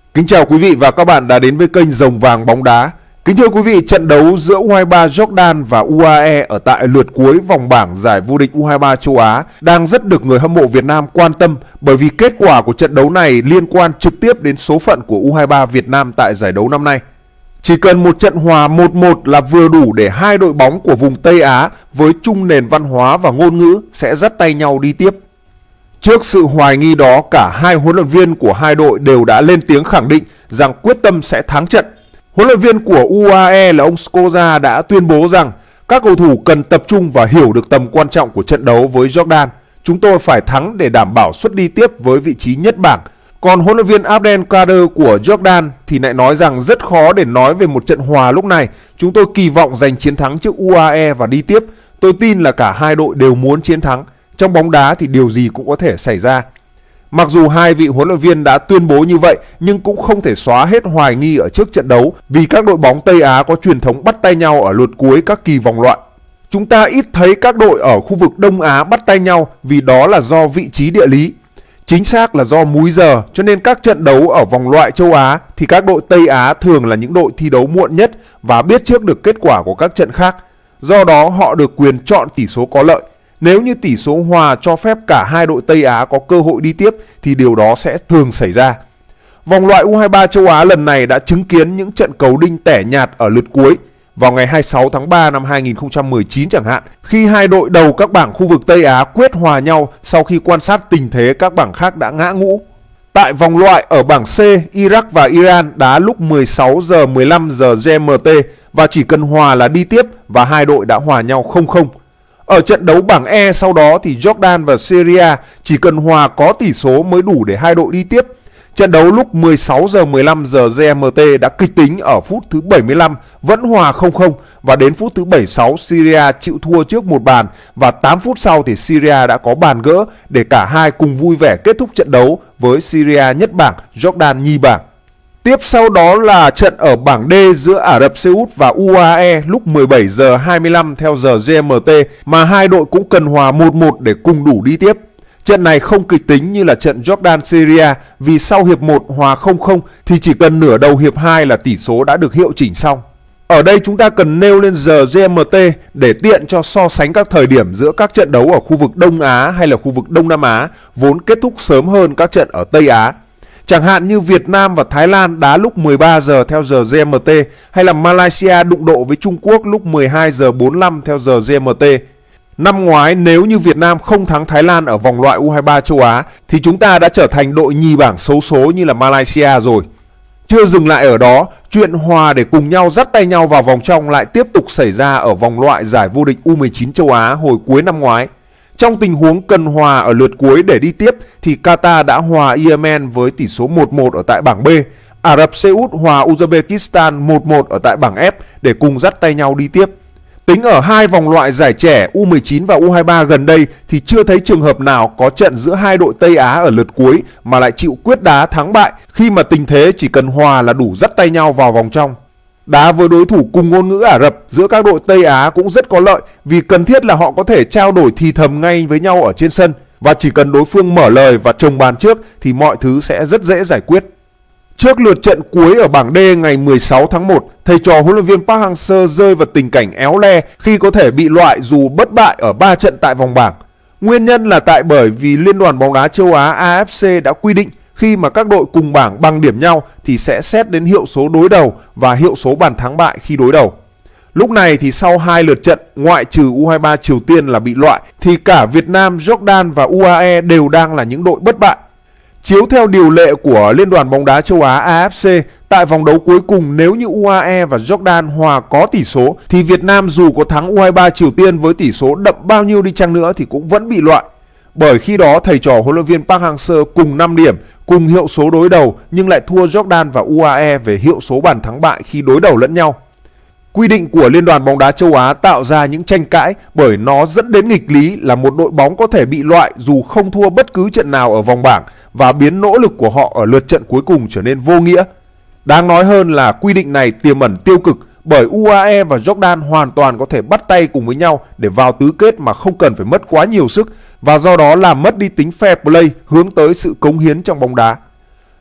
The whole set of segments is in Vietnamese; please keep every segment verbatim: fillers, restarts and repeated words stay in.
Kính chào quý vị và các bạn đã đến với kênh Rồng Vàng Bóng Đá. Kính thưa quý vị, trận đấu giữa u hai ba Jordan và u a e ở tại lượt cuối vòng bảng giải vô địch u hai ba châu Á đang rất được người hâm mộ Việt Nam quan tâm, bởi vì kết quả của trận đấu này liên quan trực tiếp đến số phận của u hai ba Việt Nam tại giải đấu năm nay. Chỉ cần một trận hòa một một là vừa đủ để hai đội bóng của vùng Tây Á với chung nền văn hóa và ngôn ngữ sẽ dắt tay nhau đi tiếp. Trước sự hoài nghi đó, cả hai huấn luyện viên của hai đội đều đã lên tiếng khẳng định rằng quyết tâm sẽ thắng trận. Huấn luyện viên của u a e là ông Skoza đã tuyên bố rằng các cầu thủ cần tập trung và hiểu được tầm quan trọng của trận đấu với Jordan. Chúng tôi phải thắng để đảm bảo suất đi tiếp với vị trí nhất bảng. Còn huấn luyện viên Abdelkader của Jordan thì lại nói rằng rất khó để nói về một trận hòa lúc này. Chúng tôi kỳ vọng giành chiến thắng trước u a e và đi tiếp. Tôi tin là cả hai đội đều muốn chiến thắng. Trong bóng đá thì điều gì cũng có thể xảy ra. Mặc dù hai vị huấn luyện viên đã tuyên bố như vậy, nhưng cũng không thể xóa hết hoài nghi ở trước trận đấu, vì các đội bóng Tây Á có truyền thống bắt tay nhau ở lượt cuối các kỳ vòng loại. Chúng ta ít thấy các đội ở khu vực Đông Á bắt tay nhau vì đó là do vị trí địa lý. Chính xác là do múi giờ, cho nên các trận đấu ở vòng loại châu Á thì các đội Tây Á thường là những đội thi đấu muộn nhất và biết trước được kết quả của các trận khác. Do đó họ được quyền chọn tỷ số có lợi. Nếu như tỷ số hòa cho phép cả hai đội Tây Á có cơ hội đi tiếp thì điều đó sẽ thường xảy ra. Vòng loại u hai ba châu Á lần này đã chứng kiến những trận cầu đinh tẻ nhạt ở lượt cuối. Vào ngày hai mươi sáu tháng ba năm hai nghìn không trăm mười chín chẳng hạn, khi hai đội đầu các bảng khu vực Tây Á quyết hòa nhau sau khi quan sát tình thế các bảng khác đã ngã ngũ. Tại vòng loại ở bảng C, Iraq và Iran đá lúc mười sáu giờ mười lăm giờ giê em tê và chỉ cần hòa là đi tiếp, và hai đội đã hòa nhau không không. Ở trận đấu bảng E sau đó thì Jordan và Syria chỉ cần hòa có tỷ số mới đủ để hai đội đi tiếp. Trận đấu lúc mười sáu giờ mười lăm giờ giê em tê đã kịch tính ở phút thứ bảy mươi lăm, vẫn hòa không không, và đến phút thứ bảy mươi sáu Syria chịu thua trước một bàn, và tám phút sau thì Syria đã có bàn gỡ để cả hai cùng vui vẻ kết thúc trận đấu với Syria nhất bảng, Jordan nhì bảng. Tiếp sau đó là trận ở bảng D giữa Ả Rập Xê Út và u a e lúc mười bảy giờ hai mươi lăm theo giờ giê em tê, mà hai đội cũng cần hòa một một để cùng đủ đi tiếp. Trận này không kịch tính như là trận Jordan-Syria, vì sau hiệp một hòa không không thì chỉ cần nửa đầu hiệp hai là tỷ số đã được hiệu chỉnh xong. Ở đây chúng ta cần nêu lên giờ giê em tê để tiện cho so sánh các thời điểm giữa các trận đấu ở khu vực Đông Á hay là khu vực Đông Nam Á, vốn kết thúc sớm hơn các trận ở Tây Á. Chẳng hạn như Việt Nam và Thái Lan đá lúc mười ba giờ theo giờ giê em tê, hay là Malaysia đụng độ với Trung Quốc lúc mười hai giờ bốn mươi lăm theo giờ giê em tê. Năm ngoái nếu như Việt Nam không thắng Thái Lan ở vòng loại u hai ba châu Á thì chúng ta đã trở thành đội nhì bảng xấu số như là Malaysia rồi. Chưa dừng lại ở đó, chuyện hòa để cùng nhau dắt tay nhau vào vòng trong lại tiếp tục xảy ra ở vòng loại giải vô địch u mười chín châu Á hồi cuối năm ngoái. Trong tình huống cần hòa ở lượt cuối để đi tiếp thì Qatar đã hòa Yemen với tỷ số một một ở tại bảng B. Ả Rập Xê Út hòa Uzbekistan một một ở tại bảng F để cùng dắt tay nhau đi tiếp. Tính ở hai vòng loại giải trẻ u mười chín và u hai ba gần đây thì chưa thấy trường hợp nào có trận giữa hai đội Tây Á ở lượt cuối mà lại chịu quyết đá thắng bại, khi mà tình thế chỉ cần hòa là đủ dắt tay nhau vào vòng trong. Đá với đối thủ cùng ngôn ngữ Ả Rập giữa các đội Tây Á cũng rất có lợi, vì cần thiết là họ có thể trao đổi thì thầm ngay với nhau ở trên sân, và chỉ cần đối phương mở lời và chồng bàn trước thì mọi thứ sẽ rất dễ giải quyết. Trước lượt trận cuối ở bảng D ngày mười sáu tháng một, thầy trò huấn luyện viên Park Hang-seo rơi vào tình cảnh éo le khi có thể bị loại dù bất bại ở ba trận tại vòng bảng. Nguyên nhân là tại bởi vì Liên đoàn bóng đá châu Á a ép xê đã quy định khi mà các đội cùng bảng bằng điểm nhau thì sẽ xét đến hiệu số đối đầu và hiệu số bàn thắng bại khi đối đầu. Lúc này thì sau hai lượt trận, ngoại trừ u hai ba Triều Tiên là bị loại, thì cả Việt Nam, Jordan và u a e đều đang là những đội bất bại. Chiếu theo điều lệ của Liên đoàn bóng đá châu Á a ép xê, tại vòng đấu cuối cùng nếu như u a e và Jordan hòa có tỷ số thì Việt Nam dù có thắng u hai ba Triều Tiên với tỷ số đậm bao nhiêu đi chăng nữa thì cũng vẫn bị loại. Bởi khi đó thầy trò huấn luyện viên Park Hang-seo cùng năm điểm, cùng hiệu số đối đầu nhưng lại thua Jordan và u a e về hiệu số bàn thắng bại khi đối đầu lẫn nhau. Quy định của Liên đoàn bóng đá châu Á tạo ra những tranh cãi bởi nó dẫn đến nghịch lý là một đội bóng có thể bị loại dù không thua bất cứ trận nào ở vòng bảng và biến nỗ lực của họ ở lượt trận cuối cùng trở nên vô nghĩa. Đáng nói hơn là quy định này tiềm ẩn tiêu cực bởi u a e và Jordan hoàn toàn có thể bắt tay cùng với nhau để vào tứ kết mà không cần phải mất quá nhiều sức, và do đó làm mất đi tính fair play hướng tới sự cống hiến trong bóng đá.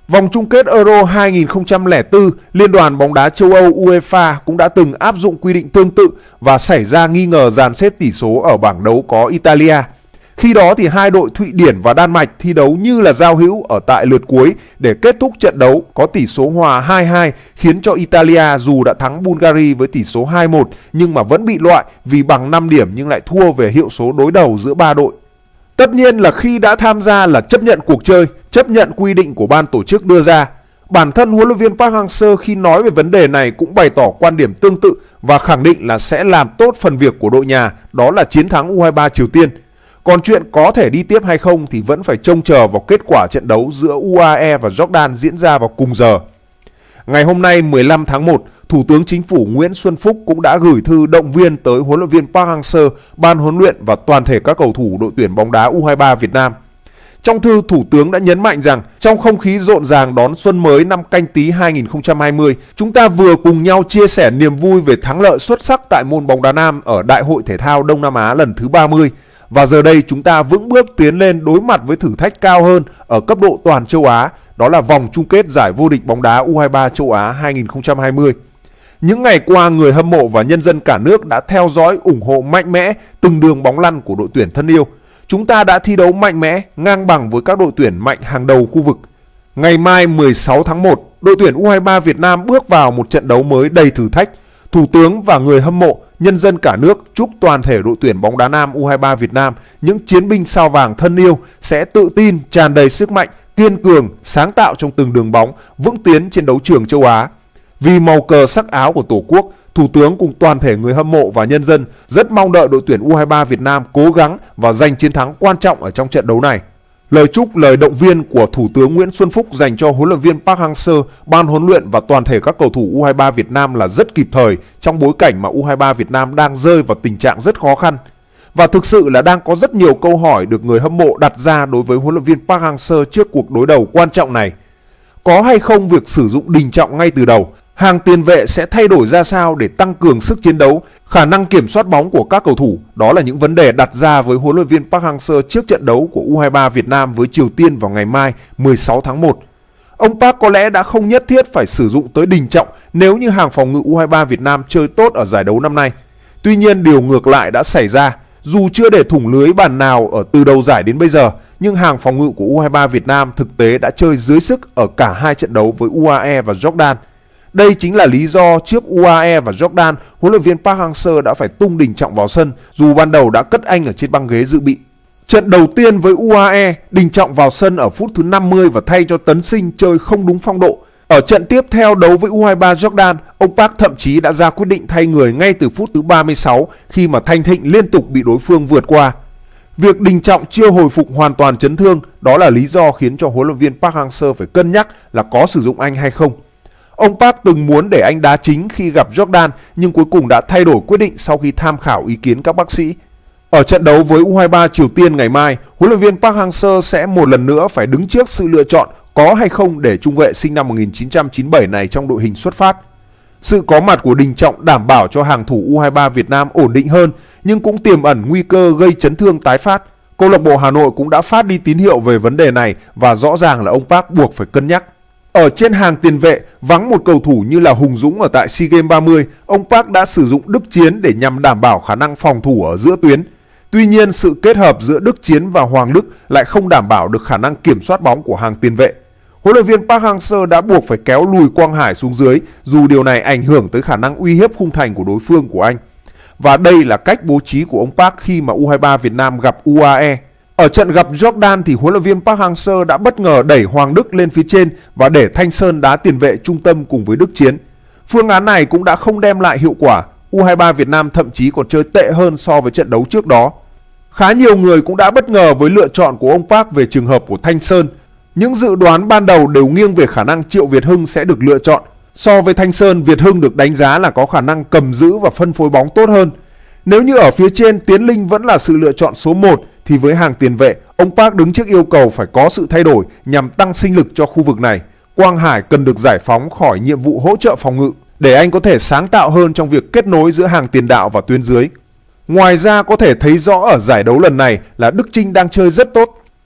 Vòng chung kết Euro hai nghìn không trăm lẻ bốn, Liên đoàn bóng đá châu Âu UEFA cũng đã từng áp dụng quy định tương tự và xảy ra nghi ngờ dàn xếp tỷ số ở bảng đấu có Italia. Khi đó thì hai đội Thụy Điển và Đan Mạch thi đấu như là giao hữu ở tại lượt cuối để kết thúc trận đấu có tỷ số hòa hai hai, khiến cho Italia dù đã thắng Bulgaria với tỷ số hai một nhưng mà vẫn bị loại vì bằng năm điểm nhưng lại thua về hiệu số đối đầu giữa ba đội. Tất nhiên là khi đã tham gia là chấp nhận cuộc chơi, chấp nhận quy định của ban tổ chức đưa ra. Bản thân huấn luyện viên Park Hang-seo khi nói về vấn đề này cũng bày tỏ quan điểm tương tự và khẳng định là sẽ làm tốt phần việc của đội nhà, đó là chiến thắng U hai ba Triều Tiên. Còn chuyện có thể đi tiếp hay không thì vẫn phải trông chờ vào kết quả trận đấu giữa u a e và Jordan diễn ra vào cùng giờ. Ngày hôm nay mười lăm tháng một, Thủ tướng Chính phủ Nguyễn Xuân Phúc cũng đã gửi thư động viên tới huấn luyện viên Park Hang-seo, ban huấn luyện và toàn thể các cầu thủ đội tuyển bóng đá U hai ba Việt Nam. Trong thư, Thủ tướng đã nhấn mạnh rằng trong không khí rộn ràng đón xuân mới năm Canh Tý hai nghìn không trăm hai mươi, chúng ta vừa cùng nhau chia sẻ niềm vui về thắng lợi xuất sắc tại môn bóng đá nam ở Đại hội Thể thao Đông Nam Á lần thứ ba mươi. Và giờ đây chúng ta vững bước tiến lên đối mặt với thử thách cao hơn ở cấp độ toàn châu Á, đó là vòng chung kết giải vô địch bóng đá U hai ba châu Á hai nghìn không trăm hai mươi. Những ngày qua, người hâm mộ và nhân dân cả nước đã theo dõi, ủng hộ mạnh mẽ từng đường bóng lăn của đội tuyển thân yêu. Chúng ta đã thi đấu mạnh mẽ, ngang bằng với các đội tuyển mạnh hàng đầu khu vực. Ngày mai mười sáu tháng một, đội tuyển U hai ba Việt Nam bước vào một trận đấu mới đầy thử thách. Thủ tướng và người hâm mộ, nhân dân cả nước chúc toàn thể đội tuyển bóng đá nam U hai ba Việt Nam, những chiến binh sao vàng thân yêu sẽ tự tin, tràn đầy sức mạnh, kiên cường, sáng tạo trong từng đường bóng, vững tiến trên đấu trường châu Á. Vì màu cờ sắc áo của Tổ quốc, Thủ tướng cùng toàn thể người hâm mộ và nhân dân rất mong đợi đội tuyển U hai ba Việt Nam cố gắng và giành chiến thắng quan trọng ở trong trận đấu này. Lời chúc, lời động viên của Thủ tướng Nguyễn Xuân Phúc dành cho huấn luyện viên Park Hang-seo, ban huấn luyện và toàn thể các cầu thủ U hai ba Việt Nam là rất kịp thời trong bối cảnh mà U hai ba Việt Nam đang rơi vào tình trạng rất khó khăn. Và thực sự là đang có rất nhiều câu hỏi được người hâm mộ đặt ra đối với huấn luyện viên Park Hang-seo trước cuộc đối đầu quan trọng này. Có hay không việc sử dụng Đình Trọng ngay từ đầu? Hàng tiền vệ sẽ thay đổi ra sao để tăng cường sức chiến đấu, khả năng kiểm soát bóng của các cầu thủ? Đó là những vấn đề đặt ra với huấn luyện viên Park Hang-seo trước trận đấu của U hai ba Việt Nam với Triều Tiên vào ngày mai mười sáu tháng một. Ông Park có lẽ đã không nhất thiết phải sử dụng tới Đình Trọng nếu như hàng phòng ngự U hai ba Việt Nam chơi tốt ở giải đấu năm nay. Tuy nhiên điều ngược lại đã xảy ra. Dù chưa để thủng lưới bàn nào ở từ đầu giải đến bây giờ, nhưng hàng phòng ngự của U hai ba Việt Nam thực tế đã chơi dưới sức ở cả hai trận đấu với u a e và Jordan. Đây chính là lý do trước u a e và Jordan, huấn luyện viên Park Hang-seo đã phải tung Đình Trọng vào sân, dù ban đầu đã cất anh ở trên băng ghế dự bị. Trận đầu tiên với u a e, Đình Trọng vào sân ở phút thứ năm mươi và thay cho Tấn Sinh chơi không đúng phong độ. Ở trận tiếp theo đấu với u hai ba Jordan, ông Park thậm chí đã ra quyết định thay người ngay từ phút thứ ba mươi sáu khi mà Thanh Thịnh liên tục bị đối phương vượt qua. Việc Đình Trọng chưa hồi phục hoàn toàn chấn thương, đó là lý do khiến cho huấn luyện viên Park Hang-seo phải cân nhắc là có sử dụng anh hay không. Ông Park từng muốn để anh đá chính khi gặp Jordan nhưng cuối cùng đã thay đổi quyết định sau khi tham khảo ý kiến các bác sĩ. Ở trận đấu với u hai ba Triều Tiên ngày mai, huấn luyện viên Park Hang-seo sẽ một lần nữa phải đứng trước sự lựa chọn có hay không để trung vệ sinh năm một nghìn chín trăm chín mươi bảy này trong đội hình xuất phát. Sự có mặt của Đình Trọng đảm bảo cho hàng thủ u hai ba Việt Nam ổn định hơn nhưng cũng tiềm ẩn nguy cơ gây chấn thương tái phát. Câu lạc bộ Hà Nội cũng đã phát đi tín hiệu về vấn đề này và rõ ràng là ông Park buộc phải cân nhắc. Ở trên hàng tiền vệ, vắng một cầu thủ như là Hùng Dũng ở tại SEA Games ba mươi, ông Park đã sử dụng Đức Chiến để nhằm đảm bảo khả năng phòng thủ ở giữa tuyến. Tuy nhiên, sự kết hợp giữa Đức Chiến và Hoàng Đức lại không đảm bảo được khả năng kiểm soát bóng của hàng tiền vệ. Huấn luyện viên Park Hang-seo đã buộc phải kéo lùi Quang Hải xuống dưới, dù điều này ảnh hưởng tới khả năng uy hiếp khung thành của đối phương của anh. Và đây là cách bố trí của ông Park khi mà u hai ba Việt Nam gặp u a e. Ở trận gặp Jordan thì huấn luyện viên Park Hang-seo đã bất ngờ đẩy Hoàng Đức lên phía trên và để Thanh Sơn đá tiền vệ trung tâm cùng với Đức Chiến. Phương án này cũng đã không đem lại hiệu quả, u hai ba Việt Nam thậm chí còn chơi tệ hơn so với trận đấu trước đó. Khá nhiều người cũng đã bất ngờ với lựa chọn của ông Park về trường hợp của Thanh Sơn. Những dự đoán ban đầu đều nghiêng về khả năng Triệu Việt Hưng sẽ được lựa chọn. So với Thanh Sơn, Việt Hưng được đánh giá là có khả năng cầm giữ và phân phối bóng tốt hơn. Nếu như ở phía trên Tiến Linh vẫn là sự lựa chọn số một, thì với hàng tiền vệ, ông Park đứng trước yêu cầu phải có sự thay đổi nhằm tăng sinh lực cho khu vực này. Quang Hải cần được giải phóng khỏi nhiệm vụ hỗ trợ phòng ngự để anh có thể sáng tạo hơn trong việc kết nối giữa hàng tiền đạo và tuyến dưới. Ngoài ra có thể thấy rõ ở giải đấu lần này là Đức Chinh đang chơi rất tốt.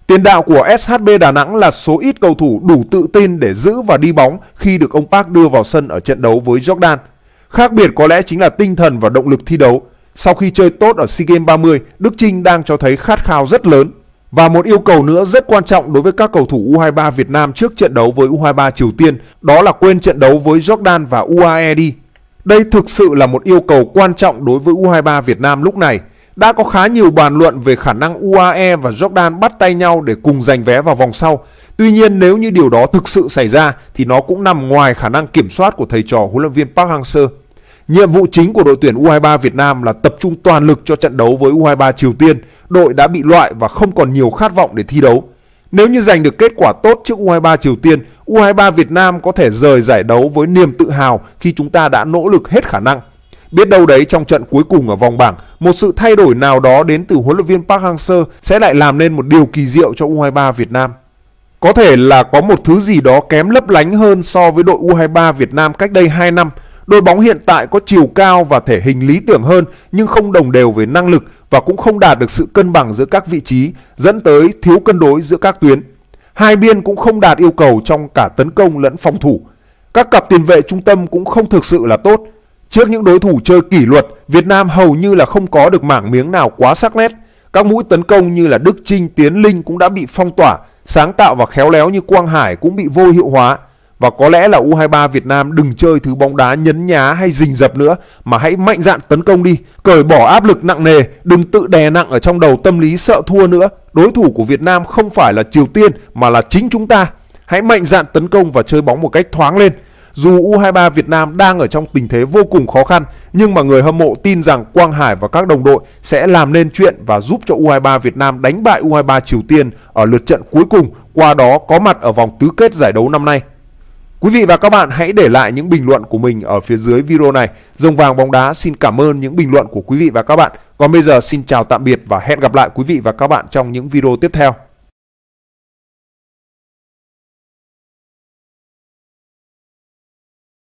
Tiền đạo của ét hát bê Đà Nẵng là số ít cầu thủ đủ tự tin để giữ và đi bóng khi được ông Park đưa vào sân ở trận đấu với Jordan. Khác biệt có lẽ chính là tinh thần và động lực thi đấu. Sau khi chơi tốt ở SEA Games ba mươi, Đức Chinh đang cho thấy khát khao rất lớn. Và một yêu cầu nữa rất quan trọng đối với các cầu thủ u hai ba Việt Nam trước trận đấu với u hai ba Triều Tiên, đó là quên trận đấu với Jordan và u a e đi. Đây thực sự là một yêu cầu quan trọng đối với u hai ba Việt Nam lúc này. Đã có khá nhiều bàn luận về khả năng u a e và Jordan bắt tay nhau để cùng giành vé vào vòng sau. Tuy nhiên nếu như điều đó thực sự xảy ra thì nó cũng nằm ngoài khả năng kiểm soát của thầy trò huấn luyện viên Park Hang-seo. Nhiệm vụ chính của đội tuyển u hai ba Việt Nam là tập trung toàn lực cho trận đấu với u hai ba Triều Tiên. Đội đã bị loại và không còn nhiều khát vọng để thi đấu. Nếu như giành được kết quả tốt trước u hai ba Triều Tiên, u hai ba Việt Nam có thể rời giải đấu với niềm tự hào khi chúng ta đã nỗ lực hết khả năng. Biết đâu đấy trong trận cuối cùng ở vòng bảng, một sự thay đổi nào đó đến từ huấn luyện viên Park Hang-seo sẽ lại làm nên một điều kỳ diệu cho u hai ba Việt Nam. Có thể là có một thứ gì đó kém lấp lánh hơn so với đội u hai ba Việt Nam cách đây hai năm. Đội bóng hiện tại có chiều cao và thể hình lý tưởng hơn nhưng không đồng đều về năng lực và cũng không đạt được sự cân bằng giữa các vị trí, dẫn tới thiếu cân đối giữa các tuyến. Hai biên cũng không đạt yêu cầu trong cả tấn công lẫn phòng thủ. Các cặp tiền vệ trung tâm cũng không thực sự là tốt. Trước những đối thủ chơi kỷ luật, Việt Nam hầu như là không có được mảng miếng nào quá sắc nét. Các mũi tấn công như là Đức Chinh, Tiến Linh cũng đã bị phong tỏa, sáng tạo và khéo léo như Quang Hải cũng bị vô hiệu hóa. Và có lẽ là u hai ba Việt Nam đừng chơi thứ bóng đá nhấn nhá hay rình rập nữa, mà hãy mạnh dạn tấn công đi, cởi bỏ áp lực nặng nề, đừng tự đè nặng ở trong đầu tâm lý sợ thua nữa. Đối thủ của Việt Nam không phải là Triều Tiên mà là chính chúng ta. Hãy mạnh dạn tấn công và chơi bóng một cách thoáng lên. Dù u hai ba Việt Nam đang ở trong tình thế vô cùng khó khăn, nhưng mà người hâm mộ tin rằng Quang Hải và các đồng đội sẽ làm nên chuyện và giúp cho u hai ba Việt Nam đánh bại u hai ba Triều Tiên ở lượt trận cuối cùng, qua đó có mặt ở vòng tứ kết giải đấu năm nay. Quý vị và các bạn hãy để lại những bình luận của mình ở phía dưới video này. Rồng Vàng Bóng Đá xin cảm ơn những bình luận của quý vị và các bạn. Còn bây giờ xin chào tạm biệt và hẹn gặp lại quý vị và các bạn trong những video tiếp theo.